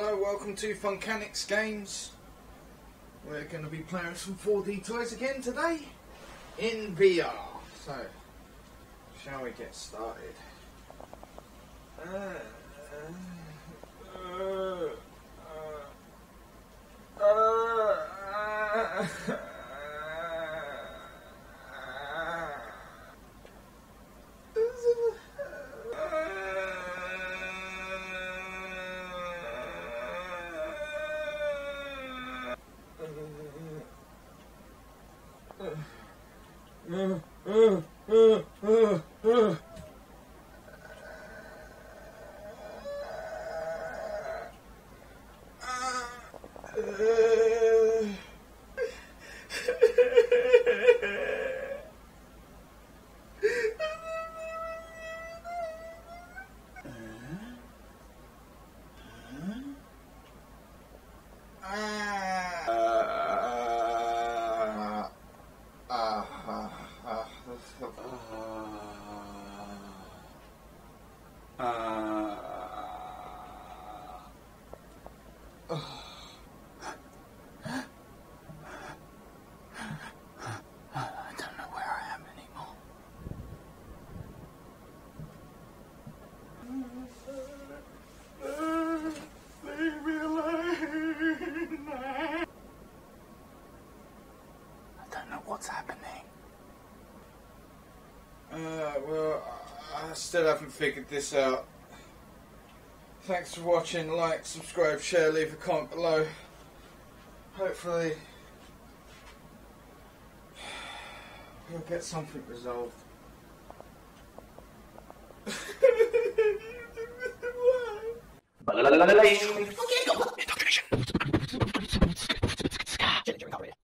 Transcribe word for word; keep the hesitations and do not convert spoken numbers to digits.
hello, welcome to Funcanix Games. We're going to be playing some four D toys again today in V R. So, shall we get started? Uh, uh, uh, uh, uh, Uh, uh, uh, uh, uh. What's happening? Uh, well, I still haven't figured this out. Thanks for watching. Like, subscribe, share, leave a comment below. Hopefully, we'll get something resolved. Okay, go. Indoctrination.